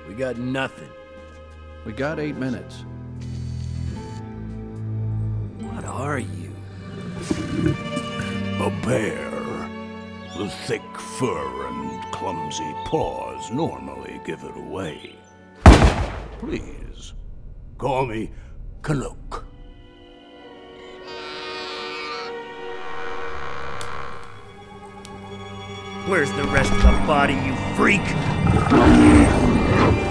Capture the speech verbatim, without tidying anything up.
We got nothing. We got eight minutes. What are you? A bear. The thick fur and clumsy paws normally give it away. Please, call me Canuck. Where's the rest of the body, you freak?